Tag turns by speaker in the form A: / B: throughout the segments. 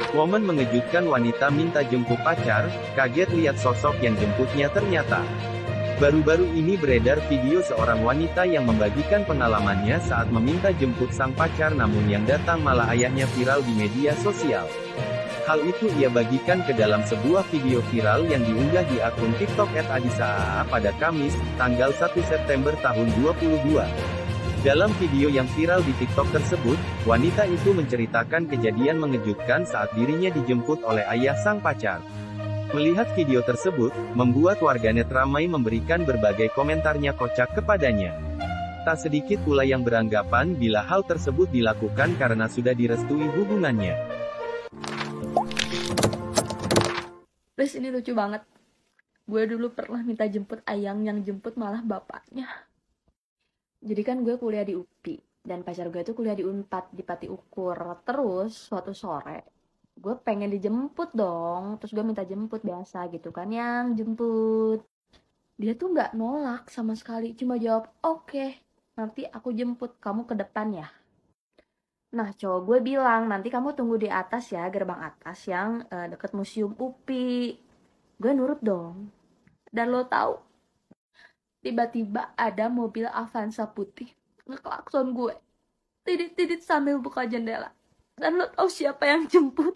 A: Momen mengejutkan, wanita minta jemput pacar, kaget lihat sosok yang jemputnya ternyata. Baru-baru ini beredar video seorang wanita yang membagikan pengalamannya saat meminta jemput sang pacar, namun yang datang malah ayahnya, viral di media sosial. Hal itu ia bagikan ke dalam sebuah video viral yang diunggah di akun TikTok @adisaa pada Kamis, tanggal 1 September tahun 2022. Dalam video yang viral di TikTok tersebut, wanita itu menceritakan kejadian mengejutkan saat dirinya dijemput oleh ayah sang pacar. Melihat video tersebut, membuat warganet ramai memberikan berbagai komentarnya kocak kepadanya. Tak sedikit pula yang beranggapan bila hal tersebut dilakukan karena sudah direstui hubungannya.
B: Terus ini lucu banget. Gue dulu pernah minta jemput ayang, yang jemput malah bapaknya. Jadi kan gue kuliah di UPI, dan pacar gue tuh kuliah di Unpad, di Pati Ukur. Terus, suatu sore, gue pengen dijemput dong. Terus gue minta jemput biasa gitu kan, yang jemput. Dia tuh nggak nolak sama sekali, cuma jawab, oke, nanti aku jemput kamu ke depan ya. Nah, cowok gue bilang, nanti kamu tunggu di atas ya, gerbang atas yang deket museum UPI. Gue nurut dong. Dan lo tahu, tiba-tiba ada mobil Avanza putih ngeklakson gue, tidit-tidit sambil buka jendela. Dan lo tahu siapa yang jemput?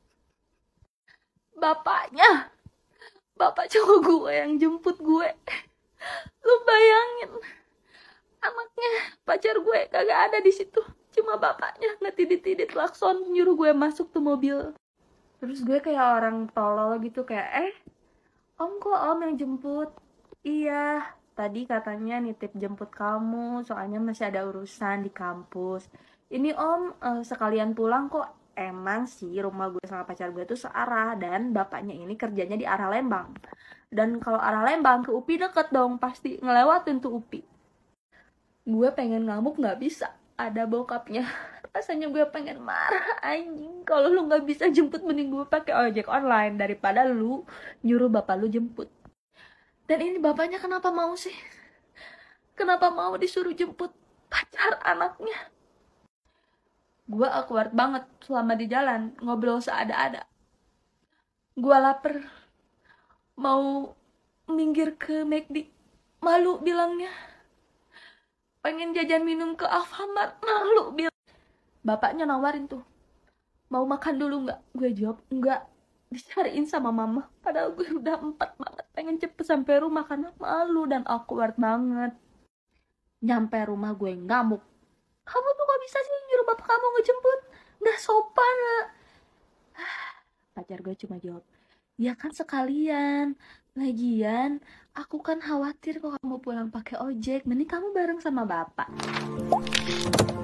B: Bapaknya. Bapak cowok gue yang jemput gue. Lu bayangin, anaknya pacar gue kagak ada di situ, cuma bapaknya ngetidit-tidit klakson nyuruh gue masuk tuh mobil. Terus gue kayak orang tolol gitu, kayak om, kok om yang jemput? Iya, tadi katanya nitip jemput kamu, soalnya masih ada urusan di kampus. Ini om, sekalian pulang kok. Emang sih rumah gue sama pacar gue tuh searah, dan bapaknya ini kerjanya di arah Lembang. Dan kalau arah Lembang ke UPI deket dong, pasti ngelewatin tuh UPI. Gue pengen ngamuk nggak bisa, ada bokapnya. Rasanya gue pengen marah, anjing. Kalau lu nggak bisa jemput, mending gue pakai ojek online daripada lu nyuruh bapak lu jemput. Dan ini bapaknya kenapa mau sih? Kenapa mau disuruh jemput pacar anaknya? Gue awkward banget selama di jalan, ngobrol seada-ada. Gue lapar, mau minggir ke McD, malu bilangnya. Pengen jajan minum ke Alfamart, malu bilang. Bapaknya nawarin tuh, mau makan dulu nggak? Gue jawab enggak, dicariin sama mama. Padahal gue udah 4 banget, pengen cepet sampai rumah karena malu dan awkward banget. Nyampe rumah gue ngamuk. Kamu tuh kok bisa sih nyuruh bapak kamu ngejemput? Nggak sopan. Pacar gue cuma jawab, ya kan sekalian. Lagian, aku kan khawatir kalau kamu pulang pakai ojek. Mending kamu bareng sama bapak.